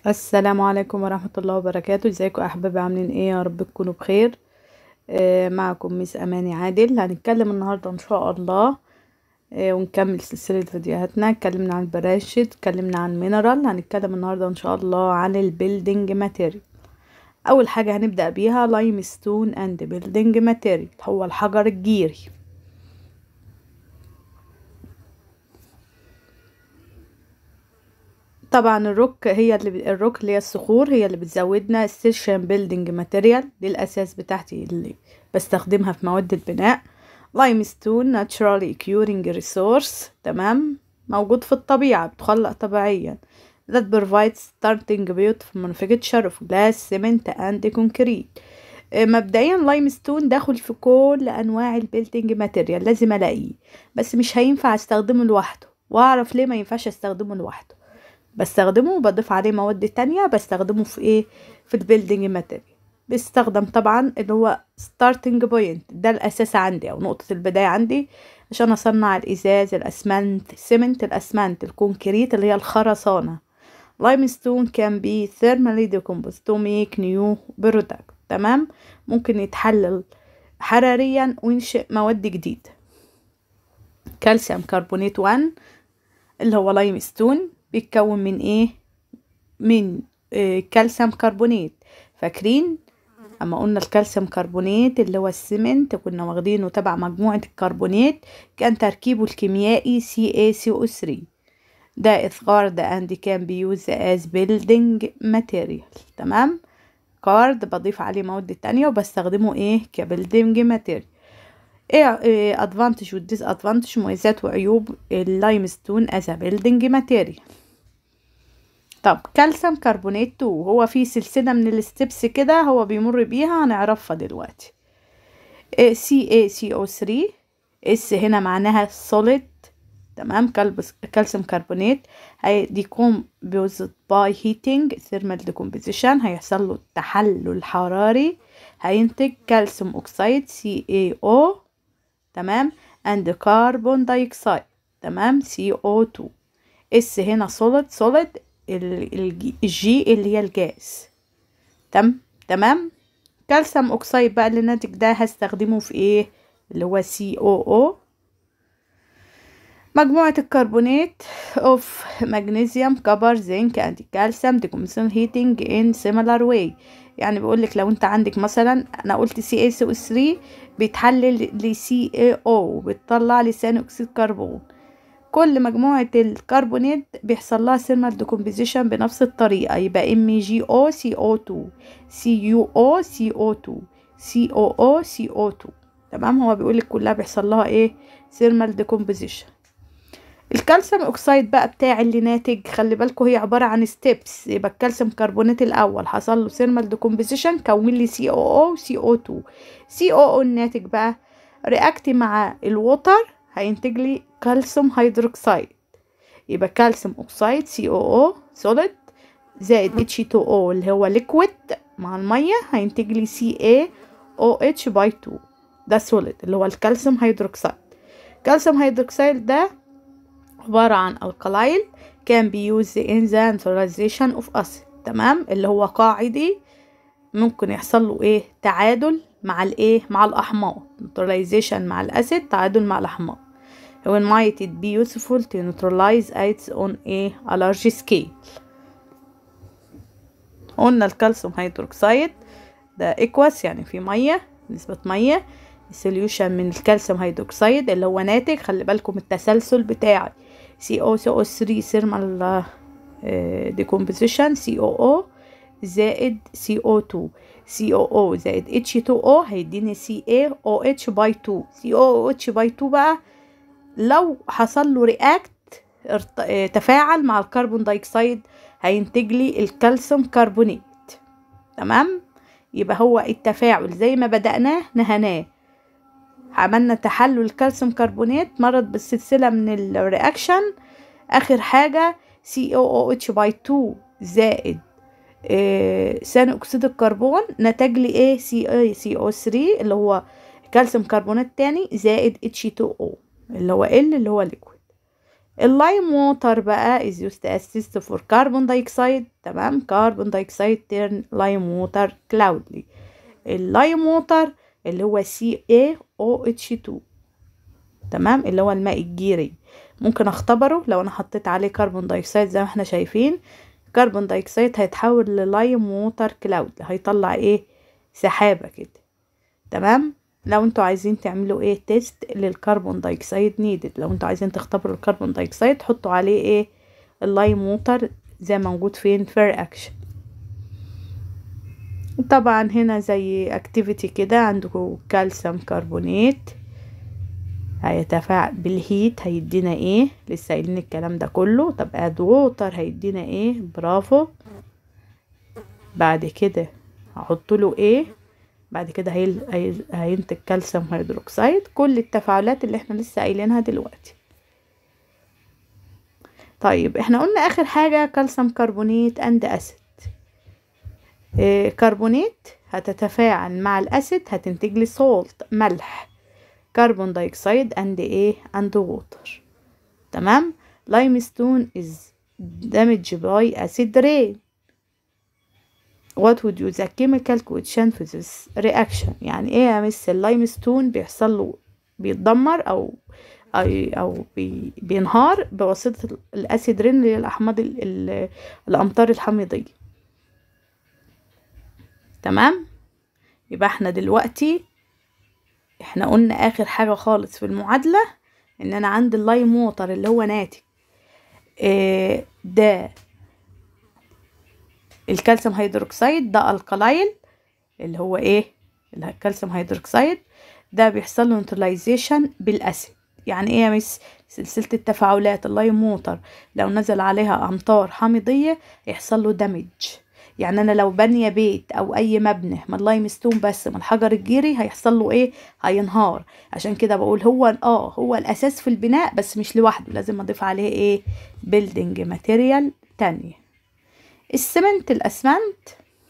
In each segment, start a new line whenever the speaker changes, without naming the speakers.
السلام عليكم ورحمة الله وبركاته. ازيكم احبابي؟ عاملين ايه؟ يا رب تكونوا بخير. معكم ميس اماني عادل. هنتكلم النهاردة ان شاء الله ونكمل سلسلة فيديوهاتنا. اتكلمنا عن البراشد، اتكلمنا عن مينرال. هنتكلم النهاردة ان شاء الله عن البيلدينج ماتيريال. اول حاجة هنبدأ بيها لايم ستون اند بيلدينج ماتيريال، هو الحجر الجيري. طبعا الروك اللي هي الصخور هي اللي بتزودنا ستيشن بيلدينج ماتيريال. دي الاساس بتاعتي اللي بستخدمها في مواد البناء. لايم ستون ناتشرالي كيورينج ريسورس، تمام، موجود في الطبيعة، بتخلق طبيعيا. that provides starting point for manufacture of glass, cement and concrete. مبدئيا لايم ستون داخل في كل انواع البيلدينج ماتيريال، لازم الاقيه، بس مش هينفع استخدمه لوحده. واعرف ليه ما ينفعش استخدمه لوحده. بستخدمه وبضيف عليه مواد تانية. بستخدمه في ايه؟ في البيلدينج ماتيريال. بيستخدم طبعا اللي هو ستارتنج بوينت، ده الاساس عندي او نقطة البداية عندي عشان اصنع الازاز، الاسمنت، السمنت، الاسمنت، الكونكريت اللي هي الخرسانة. limestone can be thermally decomposed to make new product، تمام، ممكن يتحلل حراريا وينشئ مواد جديدة. كالسيوم كربونات 1 اللي هو لايم ستون بيتكون من ايه؟ من كالسيوم كربونات. فاكرين اما قلنا الكالسيوم كربونات اللي هو السمنت كنا واخدينه تبع مجموعة الكربونات، كان تركيبه الكيميائي CaCO3. ده إثغار and can be used as building material، تمام. كارد بضيف عليه مواد تانية وبستخدمه ايه؟ كبيلدينج ماتيريال. ايه ادفانتج وديس ادفانتج، مميزات وعيوب اللايمستون as a building material. طب كالسيوم كربونات 2 هو في سلسلة من الستبس كده هو بيمر بيها، هنعرفها دلوقتي. CaCO3 اس هنا معناها solid، تمام. كالسيوم كربونات decomposed by heating thermal decomposition، هيحصل له التحلل حراري، هينتج كالسيوم اوكسيد CaO، تمام، and carbon dioxide، تمام، CO2. اس هنا solid الجي اللي هي الجاز، تمام. كالسيوم اوكسيد بقى اللي ناتج ده هستخدمه في ايه؟ اللي هو COO. مجموعة الكربونات of magnesium, copper, zinc and calcium decomposition heating in similar way. يعني بيقولك لو انت عندك مثلا، انا قلت CaCO3 بيتحلل ل CaO وبتطلع لي ثاني اكسيد كربون. كل مجموعة الكربونات بيحصل لها thermal decomposition بنفس الطريقة، يبقى MgO CO2 CuO CO2 COO CO2، تمام. هو بيقولك كلها بيحصل لها ايه؟ thermal decomposition. الكالسيوم اوكسيد بقى بتاع اللي ناتج، خلي بالكم هي عبارة عن ستيبس. يبقى الكالسيوم كربونات الاول حصل له ثيرمال ديكومبوزيشن، كون لي COO CO2. COO الناتج بقى رياكت مع الووتر هينتج لي كالسيوم هيدروكسيد. يبقى كالسيوم اوكسيد COO سوليد زائد H2O اللي هو ليكويد مع المية هينتج لي CaOH باي 2، ده سوليد اللي هو الكالسيوم هيدروكسيد. كالسيوم هيدروكسيد ده عبارة عن الكلايل can be used in the neutralization of acid، تمام، اللي هو قاعدي ممكن يحصل له ايه؟ تعادل مع الايه؟ مع الاحماض. neutralization مع الاسيد، تعادل مع الاحماض. when might it be useful to neutralize acids on a large scale. قلنا الكالسيوم هيدروكسيد ده اكوس يعني في ميه، نسبة ميه. السوليوشن من الكالسيوم هيدروكسيد اللي هو ناتج، خلي بالكم التسلسل بتاعي COO3 ثيرمال ديكومبوزيشن COO زائد CO2 COO زائد H2O هيديني CaOH باي 2. CaOH باي 2 بقى لو حصل له رياكت تفاعل مع الكربون دايوكسيد هينتج لي الكالسيوم كربونات، تمام. يبقى هو التفاعل زي ما بدأناه نهناه، عملنا تحلل الكالسيوم كربونات، مرت بالسلسلة من الرياكشن، اخر حاجة COOH باي 2 زائد ثاني اكسيد الكربون نتج لي ايه؟ CaCO3 اللي هو كالسيوم كربونات تاني زائد H2O اللي هو اللي هو ليكويد. اللايم ووتر بقى is used as test for carbon dioxide. تمام. carbon dioxide turn lime water cloudy. اللايم ووتر اللي هو CaOH2. تمام. اللي هو الماء الجيري، ممكن اختبره لو انا حطيت عليه كربون دايوكسيد زي ما احنا شايفين. كربون دايوكسيد هيتحول للايم ووتر كلاود، هيطلع ايه؟ سحابة كده. تمام. لو انتوا عايزين تعملوا ايه تيست للكربون دايوكسيد نيدد، لو انتوا عايزين تختبروا الكربون دايوكسيد حطوا عليه ايه؟ اللايم ووتر زي ما موجود فين في رياكشن. طبعا هنا زي اكتيفيتي كده عندكم كالسيوم كربونات هيتفاعل بالهيت هيدينا ايه؟ لسه قايلين الكلام ده كله. طب اد ووتر هيدينا ايه؟ برافو. بعد كده هحط له ايه؟ بعد كده هينتج كالسيوم هيدروكسيد. كل التفاعلات اللي احنا لسه قايلينها دلوقتي. طيب احنا قلنا اخر حاجة كالسيوم كربونات اند اسيد. كربونات هتتفاعل مع الاسيد هتنتج لي سولت ملح. كربون دايوكسيد اند ايه؟ اند ووتر. تمام. limestone is damaged by acid rain. What would you the chemical equation for this reaction؟ يعني ايه يا مس؟ اللايمستون بيحصل له بيتدمر او بينهار بواسطة الاسيد رين اللي هي الاحماض الامطار الحميضية. تمام. يبقى احنا دلوقتي احنا قلنا اخر حاجة خالص في المعادلة ان انا عندي اللايم ووتر اللي هو ناتج ده الكالسيوم هيدروكسيد، ده الكلايل اللي هو ايه؟ الكالسيوم هيدروكسيد ده بيحصل له نيوتراليزيشن بالاسيد. يعني ايه يا مس؟ سلسلة التفاعلات اللايم ووتر لو نزل عليها امطار حامضية يحصل له دامج. يعني انا لو بانيه بيت او اي مبنى من اللايمستون بس من الحجر الجيري هيحصل له ايه؟ هينهار. عشان كده بقول هو الاساس في البناء بس مش لوحده، لازم اضيف عليه ايه؟ بيلدينج ماتيريال تانية. السمنت الاسمنت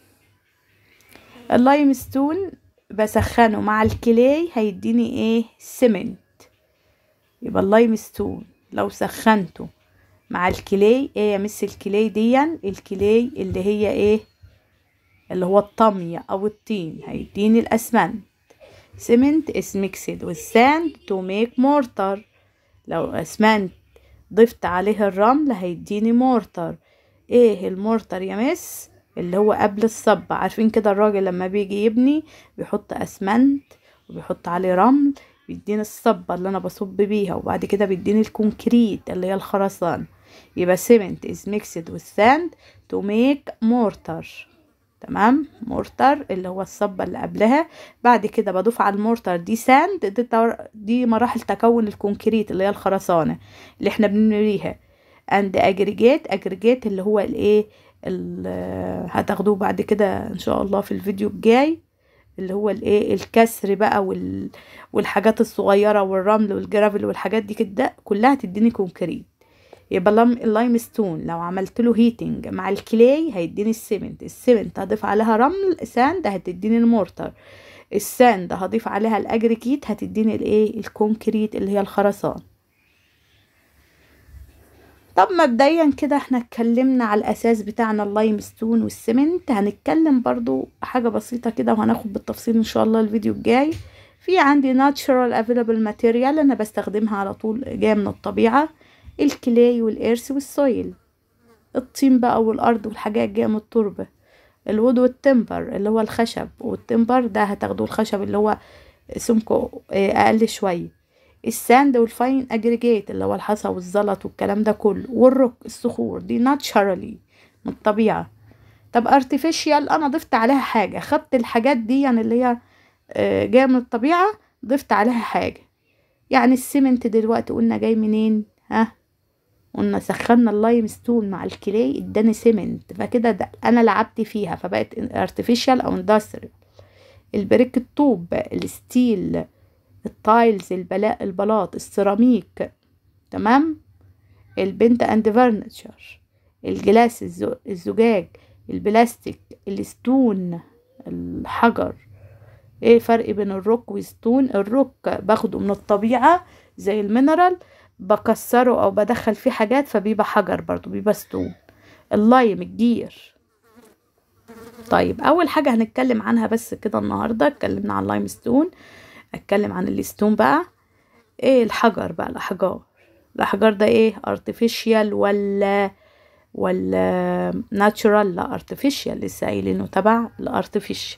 اللايمستون بسخنه مع الكلاي هيديني ايه؟ سمنت. يبقى اللايمستون لو سخنته مع الكلاي ايه يا مس؟ الكلاي ديا الكلاي اللي هي ايه؟ اللي هو الطمية او الطين هيديني الاسمنت. cement is mixed with sand to make mortar. لو اسمنت ضفت عليه الرمل هيديني مورتر. ايه المورتر يا مس؟ اللي هو قبل الصب. عارفين كده الراجل لما بيجي يبني بيحط اسمنت وبيحط عليه رمل بيديني الصبة اللي انا بصب بيها، وبعد كده بيديني الكونكريت اللي هي الخرسان. يبقى cement is mixed with sand to make mortar. تمام. مورتر اللي هو الصبة اللي قبلها. بعد كده بضيف على المورتر دي ساند. دي مراحل تكون الكونكريت اللي هي الخرسانة اللي احنا بنبنيها. and aggregate اللي هو الايه؟ هتاخدوه بعد كده ان شاء الله في الفيديو الجاي، اللي هو الايه؟ الكسر بقى والحاجات الصغيرة والرمل والجرافل والحاجات دي كده كلها تديني كونكريت. يبقى اللايمستون لو عملت له هيتنج مع الكلاي هيديني السمنت هضيف عليها رمل ساند هتديني المورتر. الساند هضيف عليها الاجريكيت هتديني الايه؟ الكونكريت اللي هي الخرسان. طب مبدئيا كده احنا اتكلمنا على الاساس بتاعنا اللايمستون والسمنت. هنتكلم برضو حاجة بسيطة كده وهناخد بالتفصيل ان شاء الله الفيديو الجاي. في عندي natural available material انا بستخدمها على طول جاية من الطبيعة. الكلاي والإرث والسويل، الطين بقى والأرض والحاجات جاية من التربة. الوود والتمبر اللي هو الخشب، والتمبر ده هتاخدوه الخشب اللي هو سمكه أقل شوية. الساند والفاين أجريجيت اللي هو الحصى والزلط والكلام ده كله. والروك الصخور دي ناتشرالي من الطبيعة. طب ارتفيشيال أنا ضفت عليها حاجة، خدت الحاجات دي يعني اللي هي جاية من الطبيعة ضفت عليها حاجة. يعني السمنت دلوقتي قلنا جاي منين؟ قلنا سخنا اللايمستون مع الكلاي اداني سيمنت، فكده ده انا لعبت فيها فبقت ارتفيشال او اندستريال. البريك الطوب، الستيل، التايلز، البلاط، السيراميك. تمام. البنت اند فرنتشر، الجلاس الزجاج، البلاستيك، الستون الحجر. ايه الفرق بين الروك والستون؟ الروك باخده من الطبيعة زي المينرال، بكسره او بدخل فيه حاجات فبيبقى حجر برضو، بيبقى ستون. اللايم الجير. طيب اول حاجة هنتكلم عنها بس كده النهاردة، اتكلمنا عن اللايم ستون، اتكلم عن الستون بقى. ايه الحجر بقى؟ الاحجار ده ايه؟ artificial ولا natural؟ لا artificial، لسه قايلينه تبع الارتفيشال.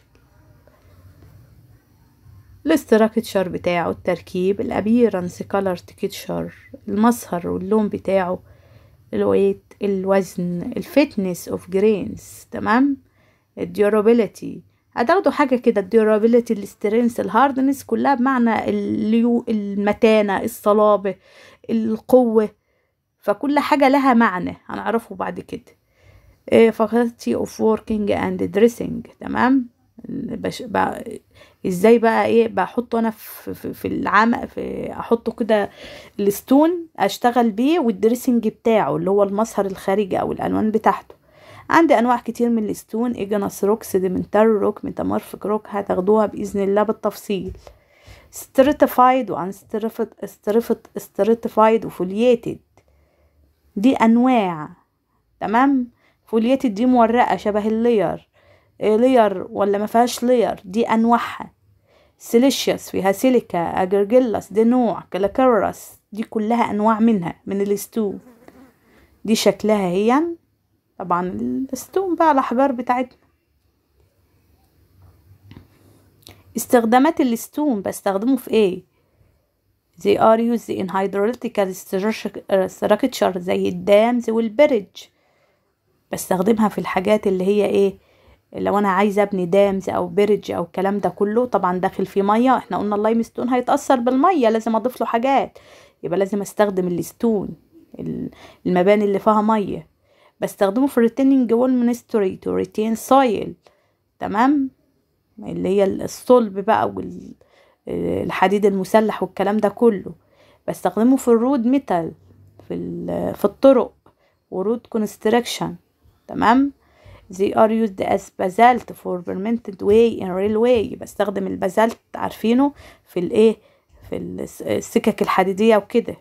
الاستراكتشر بتاعه، التركيب، الابيرنس، كولر تكتشر، المظهر واللون بتاعه، الويت الوزن، الفتنس اوف جرينز، تمام. الديورابيليتي، هتاخدوا حاجة كده، الديورابيليتي، السترينث، الهاردنس، كلها بمعنى المتانة، الصلابة، القوة، فكل حاجة لها معنى هنعرفه بعد كده. faculty of working and dressing، تمام. ازاي بقى ايه بحطه انا في العمق، احطه كده الستون اشتغل بيه، والدريسنج بتاعه اللي هو المظهر الخارجي او الالوان بتاعته. عندي انواع كتير من الستون، ايجنس روك، سيديمنتار روك، ميتامورفيك روك، هتاخدوها باذن الله بالتفصيل. ستريتيفايد وان ستريتيفايد وفولييتد، دي انواع، تمام. فولييتد دي مورقه شبه اللير، لير ولا ما فيهاش لير، دي انواعها. سيليشيوس فيها سيليكا، اجرجيلاس دي نوع، كلاكيرس دي كلها انواع منها من الستون. دي شكلها هي طبعا الستون بقى الاحجار بتاعتنا. استخدامات الستون، بستخدمه في ايه؟ they are used in hydroelectrical structure زي الدامز والبرج. بستخدمها في الحاجات اللي هي ايه، لو انا عايزه ابني دامز او برج او الكلام ده كله، طبعا داخل فيه ميه، احنا قلنا اللايم ستون هيتاثر بالميه، لازم اضيف له حاجات، يبقى لازم استخدم الستون، المباني اللي فيها ميه. بستخدمه في retaining wall ministry to retain soil، تمام، اللي هي الصلب بقى والحديد المسلح والكلام ده كله. بستخدمه في الرود ميتال، في الطرق ورود كونستراكشن، تمام. they are used as basalt for permanent way in railway، بستخدم البازالت عارفينه في الايه، في السكك الحديدية وكده.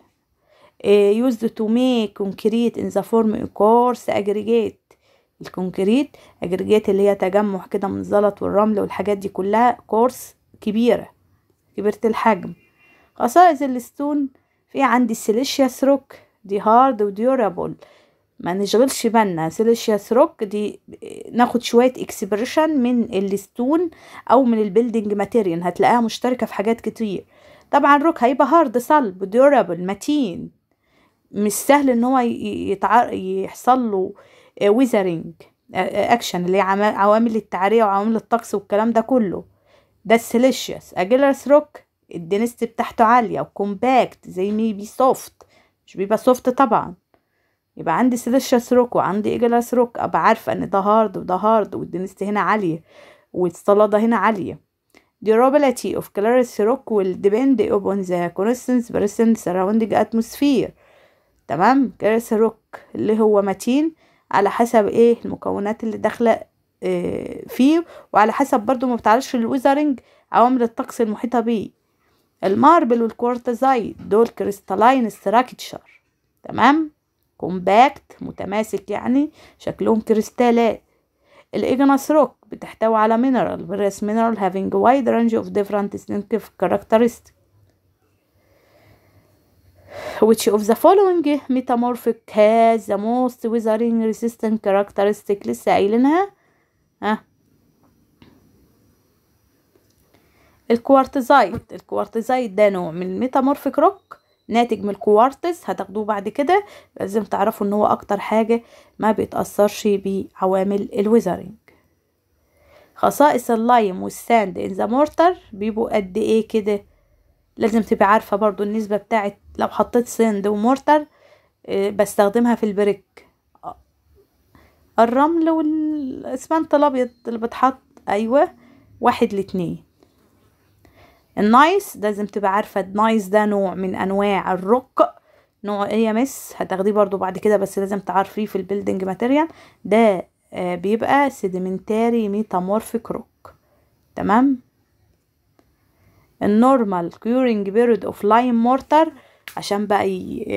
used to make concrete in the form of coarse aggregate، الكونكريت aggregate اللي هي تجمع كده من الزلط والرمل والحاجات دي كلها، كورس كبيرة الحجم. خصائص الستون، في عندي السيليشيوس روك، دي هارد وديورابل، ما نشغلش بالنا. سيليشيوس روك دي ناخد شوية اكسبريشن من الستون او من البيلدينج ماتيريال، هتلاقيها مشتركة في حاجات كتير. طبعا روك هيبقى هارد صلب، ديورابل متين، مش سهل ان هو يحصل له ويزرينج اكشن، اللي هي عوامل التعرية وعوامل الطقس والكلام ده كله. ده السيليشيوس. اجيلرس روك الدنست بتاعته عالية وكومباكت، زي ميبي سوفت، مش بيبقى سوفت طبعا. يبقى عندي سيليشيوس روك وعندي ايجلاس روك، ابقى عارفه ان ده هارد وده هارد، والدنست هنا عاليه والصلاده هنا عاليه. durability of clarity rock will depend upon the constant present surrounding atmosphere، تمام. clarity rock اللي هو متين على حسب ايه المكونات اللي داخله فيه، وعلى حسب برضو ما بتعرفش الويزرنج، عوامل الطقس المحيطه بيه. الماربل والكوارتزايت دول كريستالاين ستراكتشر، تمام، كومباكت متماسك، يعني شكلهم كريستالات. الايجنس روك بتحتوي على mineral various mineral having a wide range of different distinctive characteristics. Which of the following metamorphic has the most weathering resistant characteristic؟ لسه قايلينها. الكوارتزايت ده نوع من الميتامورفيك روك، ناتج من الكوارتز، هتاخدوه بعد كده. لازم تعرفوا ان هو اكتر حاجة ما بيتأثرش بعوامل الويزرينج. خصائص اللايم والساند ان ذا مورتر بيبقوا قد ايه كده، لازم تبقى عارفة برضو النسبة بتاعت، لو حطيت ساند ومورتر بستخدمها في البريك، الرمل والاسمنت الابيض اللي بتحط، ايوه 1:2. النايس لازم تبقى عارفة، النايس ده نوع من انواع الروك، نوع AMS هتاخديه برضو بعد كده، بس لازم تعرفيه في البيلدينج ماتيريال. ده بيبقى سيديمنتاري ميتامورفيك روك، تمام. النورمال كيورينج بيريود اوف لايم مورتر عشان بقى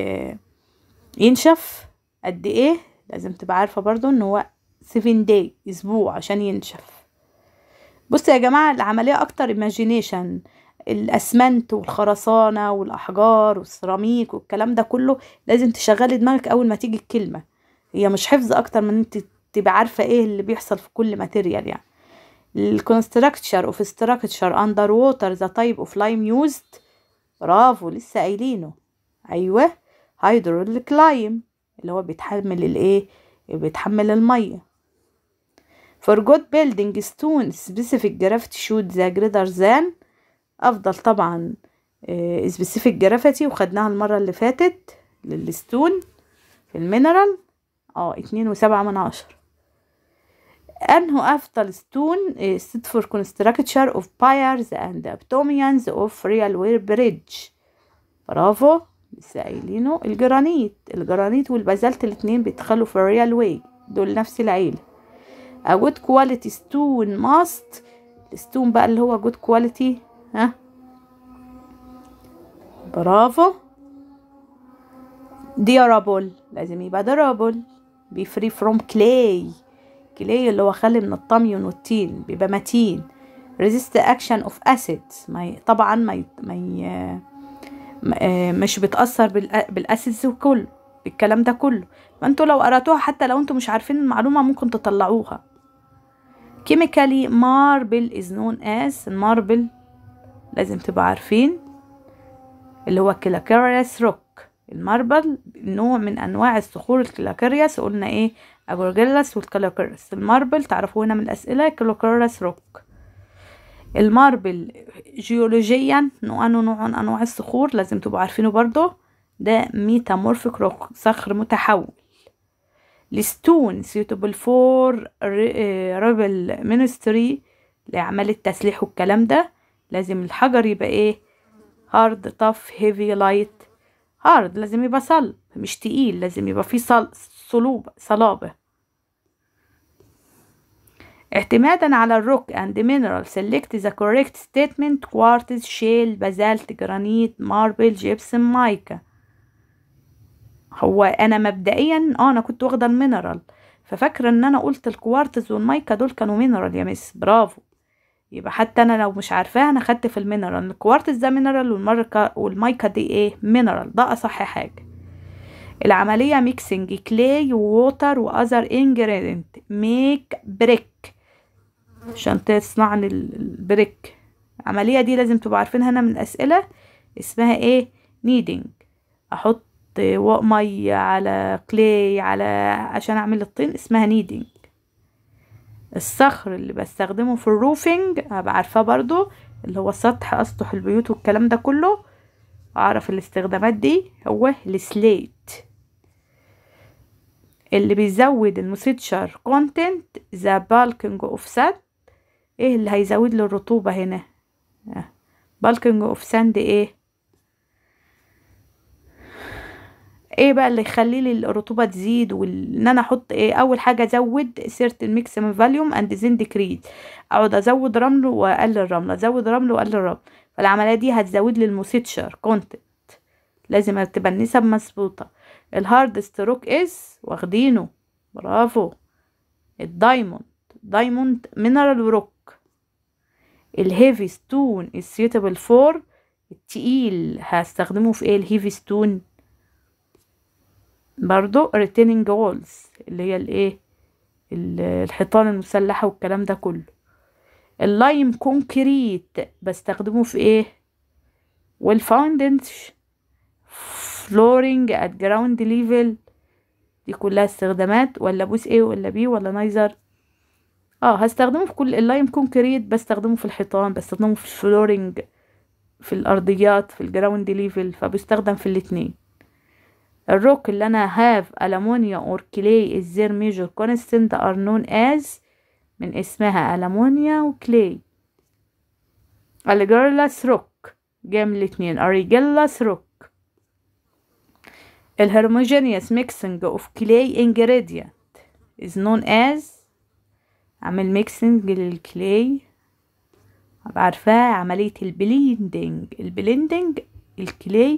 ينشف قد ايه. لازم تبقى عارفة برضو ان هو 7 داي، اسبوع عشان ينشف. بصوا يا جماعة، العملية اكتر imagination. الاسمنت والخرسانة والاحجار والسيراميك والكلام ده كله لازم تشغلي دماغك اول ما تيجي الكلمة. هي مش حفظ اكتر من انت تبقى عارفة ايه اللي بيحصل في كل ماتيريال يعني. الكونستراكشر اوف structure under water the type of lime used. برافو، لسه قايلينه. ايوه، hydraulic lime اللي هو بيتحمل الايه، بيتحمل الميه. for good building stone specific gravity should the greater than. افضل طبعا specific gravity، وخدناها المره اللي فاتت للستون في المينرال 2.7. انه افضل ستون set for construction of piers and abdomens of railway bridge. برافو، لسه قايلينه. الجرانيت والبازلت الاتنين بيدخلوا في الريال واي، دول نفس العيلة. a good quality stone must. الستون بقى اللي هو good quality، برافو. durable، لازم يبقى durable. be free from clay اللي هو خالي من الطمي والطين، بيبقى متين. resist action of acids، طبعا مش بتأثر بالاسيدز وكل الكلام ده كله. فانتوا لو قرأتوها حتى لو انتوا مش عارفين المعلومة ممكن تطلعوها. chemically marble is known as. الماربل لازم تبقى عارفين اللي هو calcareous rock. الماربل نوع من انواع الصخور الكلاكرياس، قلنا ايه، اجورجيلاس والكلاكرياس. الماربل تعرفوا هنا من الاسئله كلاكرياس روك. الماربل جيولوجيا نوع انواع الصخور، لازم تبقوا عارفينه برضو، ده ميتامورفيك روك، صخر متحول. الستون suitable for rebel ministry، لأعمال التسليح والكلام ده. لازم الحجر يبقى ايه، hard tough heavy light. hard لازم يبقى صلب مش تقيل، لازم يبقى فيه صلابة. اعتمادا على الروك and mineral select the correct statement. quartz shale basalt granite marble gypsum mica. هو انا مبدئيا انا كنت واخده المينرال، ففاكره ان انا قلت الكوارتز والمايكا دول كانوا مينرال يا مس. برافو، يبقى حتى انا لو مش عارفاها انا خدت في المينرال. الكوارتز ده مينرال والمايكا دي ايه، مينرال. ده اصح حاجه. العمليه ميكسنج كلاي ووتر واذر انجريدينت ميك بريك، عشان تصنع البريك. العمليه دي لازم تبقوا عارفينها هنا من الاسئله، اسمها ايه، نيدنج. احط ميه على كلاي عشان اعمل الطين، اسمها نيدنج. الصخر اللي بستخدمه في الروفينج هبقى عارفاه برضو، اللي هو اسطح البيوت والكلام ده كله، اعرف الاستخدامات دي. هو السليت. اللي بيزود الموسيتشر كونتنت ذا بالكينج اوف ساند. ايه اللي هيزود لي الرطوبة هنا، بالكينج اوف ساند ايه بقى اللي يخلي لي الرطوبه تزيد، وان انا احط ايه. اول حاجه ازود certain maximum volume and then decrease. اقعد ازود رمل واقلل رمل، ازود رمل واقلل رمل. فالعمليه دي هتزود لي الموسيتشر كونتنت، لازم تبقى النسب مظبوطه. الهارد ستروك از، واخدينه، برافو. الدايموند مينرال روك. الهيفي ستون is suitable for. التقيل هستخدمه في ايه، الهيفي ستون برضو retaining walls اللي هي الايه، الحيطان المسلحة والكلام ده كله. اللايم كونكريت بستخدمه في ايه، والفاوندنش فلورينج at ground level. دي كلها استخدامات، ولا بوس ايه ولا بي ولا نايزر. هستخدمه في كل. اللايم كونكريت بستخدمه في الحيطان، بستخدمه في الفلورينج في الارضيات في الجراوند ليفل، فبيستخدم في الاتنين. الروك اللي انا have ألمونيا or clay is their major constant are known as. من اسمها ألمونيا وكلاي. الجيرلاس روك جاي من الاتنين، أريجيلاس روك. الهرموجينيوس mixing of clay ingredient is known as. عمل ميكسنج للكلاي، عارفاه عملية البليندنج. الكلاي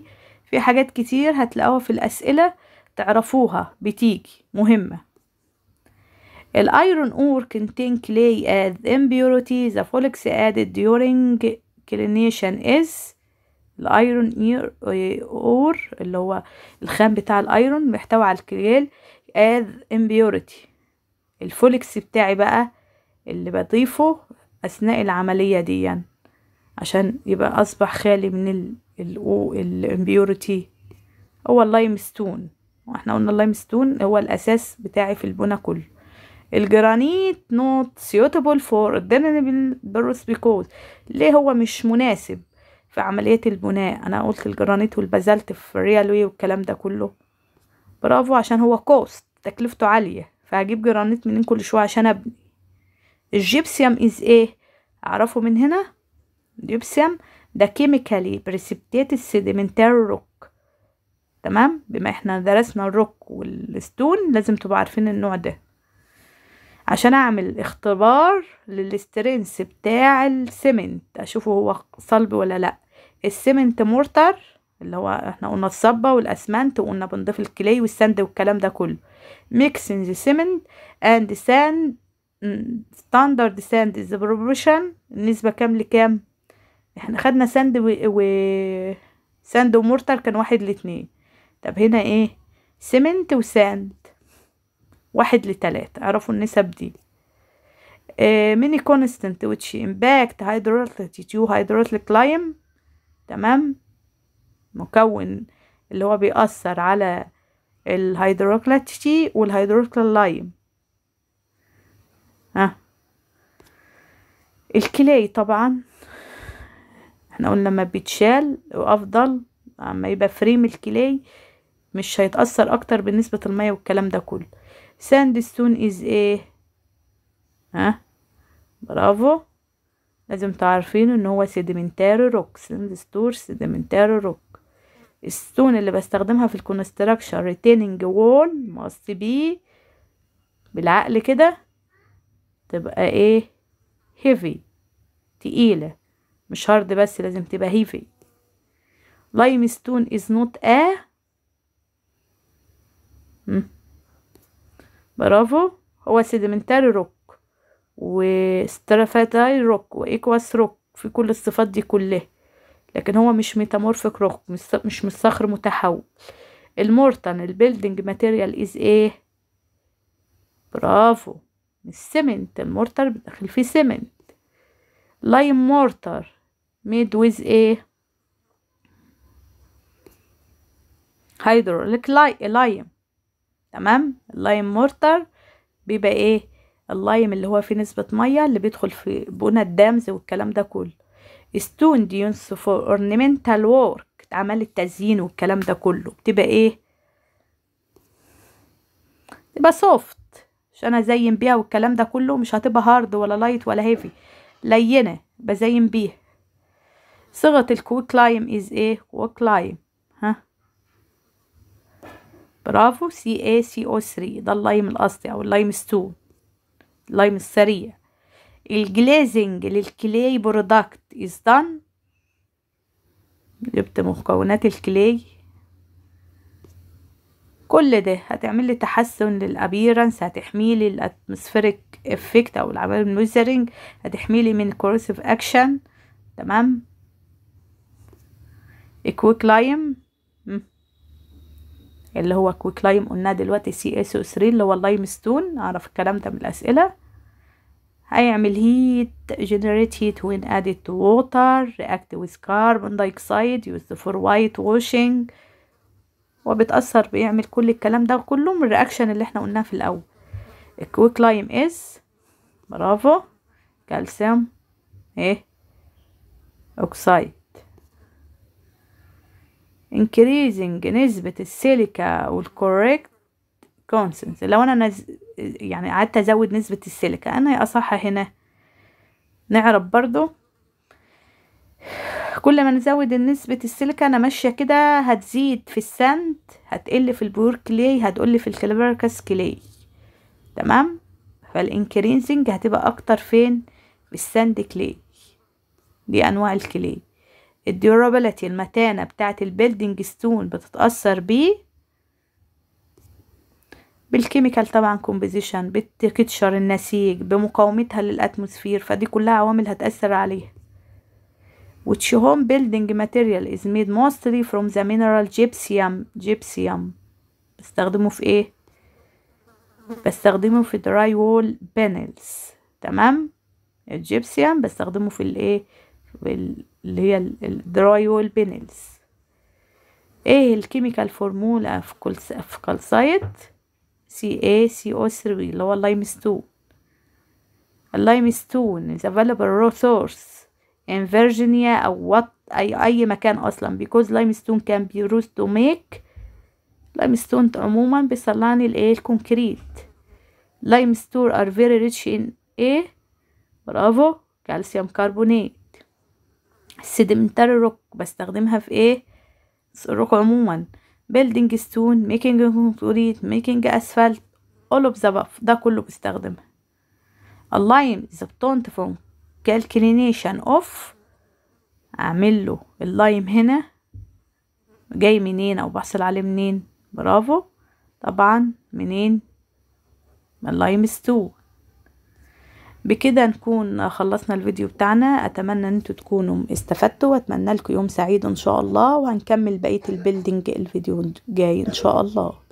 في حاجات كتير هتلاقوها في الأسئلة تعرفوها بتيجي مهمة. الايرون ore contain clay as impurity. The flux added during clination is. الايرون اور اللي هو الخام بتاع الايرون بيحتوي على الكليل as impurity. الفولكس بتاعي بقى اللي بضيفه اثناء العملية دي يعني عشان يبقى اصبح خالي من الامبيورتي هو اللايم ستون. واحنا قلنا اللايم ستون هو الاساس بتاعي في البناء كله. الجرانيت not suitable for ordinary purpose because. ليه هو مش مناسب في عملية البناء؟ انا قلت الجرانيت والبازلت في الريالوي والكلام ده كله. برافو، عشان هو كوست تكلفته عالية، فهجيب جرانيت منين كل شوية عشان ابني. الجيبسيوم is ايه؟ اعرفه من هنا. الجيبسيوم ده chemically precipitated sedimentary rock. تمام، بما احنا درسنا الروك والستون لازم تبقوا عارفين النوع ده. عشان اعمل اختبار للسترينس بتاع السمنت اشوفه هو صلب ولا لا. السمنت مورتر اللي هو احنا قلنا الصبة والاسمنت وقلنا بنضيف الكلي والساند والكلام ده كله. mixing the cement and sand standard sand is the proportion. النسبة كام لكام؟ احنا خدنا ساند ساند ومورتر كان 1:2. طب هنا ايه؟ سمنت وساند 1:3. اعرفوا النسب دي. many constant which impact hydraulic lime. تمام، مكون اللي هو بيأثر على الهيدروكلاتيتي والهيدروكلال لايم. الكلاي طبعا احنا قلنا لما بيتشال وافضل اما يبقى فريم الكلاي مش هيتأثر اكتر بنسبة المية والكلام ده كله. ساندستون از ايه؟ برافو، لازم تعرفين ان هو سيديمنتاري روك. ساندستون سيديمنتاري روك. الستون اللي بستخدمها في الكونستراكشن ريتيننج وول ماست بي بالعقل كده تبقى ايه؟ هيفي، تقيلة، مش هارد بس، لازم تبقى هيفي. لايم ستون از نوت برافو، هو سيديمنتاري روك وسترافاتاي روك وايكواس روك في كل الصفات دي كلها، لكن هو مش ميتامورفيك روك، مش من صخر متحول. المورتن البيلدينج ماتيريال از ايه؟ برافو، السمنت. المورتر بدخل فيه سمنت. لايم مورتر ميد ويز ايه؟ هيدروليك لايم. تمام، اللايم مورتر بيبقى ايه؟ اللايم اللي هو فيه نسبة مية اللي بيدخل في بناء الدمز والكلام ده كله. ستون دي يونس فور اورنمنتال وورك، عمل التزيين والكلام ده كله، بتبقى ايه؟ تبقى سوفت عشان ازين بيها والكلام ده كله، مش هتبقى هارد ولا لايت ولا هيفي، لينة بزين بيها. صيغة الكويك لايم از ايه؟ كويك لايم. برافو، CaCO3 ده اللايم الاصلي او اللايم ستون، اللايم السريع. الجليزنج للكلاي برودكت از دان. جبت مكونات الكلاي، كل ده هتعمل لي تحسن للابيرنس، هتحمي لي الاتموسفيريك افكت او العمل الميزرنج، هتحمي لي من كورسيف اكشن. تمام. الكويك لايم اللي هو كويك لايم قلنا دلوقتي CaCO3 اللي هو اللايم ستون، اعرف الكلام ده من الاسئله. هيعمل generate heat when added to water, react with carbon dioxide used for white washing. وبتأثر بيعمل كل الكلام ده كله من الرياكشن اللي احنا قلناه في الاول. الكويك لايم از برافو كالسيوم ايه اوكسايد. increasing نسبة السيليكا والكوريكت كونسنس. لو انا يعني قعدت ازود نسبة السيليكا انا اصح هنا. نعرف برضو كل ما نزود نسبة السيليكا انا ماشية كده هتزيد في الساند، هتقل في البور كلي، هتقل في الكلبركس كلي. تمام، فالانكريزنج هتبقى اكتر فين؟ في الساند كلي. دي انواع الكلي. الديورابيلتي المتانة بتاعت البيلدينج ستون بتتأثر بالكيميكال طبعا كومبوزيشن، بالتكتشر النسيج، بمقاومتها للأتموسفير، فدي كلها عوامل هتأثر عليها. which home building material is made mostly from the mineral gypsum. بستخدمه في ايه؟ بستخدمه في dry wall panels. تمام. الجيبسيوم بستخدمه في الايه، اللي هي الدراي وول بانلز. ايه الكيميكال فورمولا في كالسايت؟ CaCO3 اللي هو اللايمستون. اللايمستون is available raw source in Virginia او اي مكان اصلا because limestone can be used to make. limestone عموما بيصنعني الايه الكونكريت. limestone are very rich in ايه؟ برافو، كالسيوم كربونات. السيدمنتاري روك بستخدمها في ايه؟ الروك عموما. building stone, making concrete, making asphalt, all of the above، ده كله بستخدمها. اللايم is obtained from calcination of. اعمل له اللايم هنا جاي منين او بحصل عليه منين؟ برافو، طبعا منين؟ من اللايم ستون. بكده نكون خلصنا الفيديو بتاعنا. اتمنى ان انتوا تكونوا استفدتوا، واتمنى لكم يوم سعيد ان شاء الله، وهنكمل بقية البيلدينج الفيديو جاي ان شاء الله.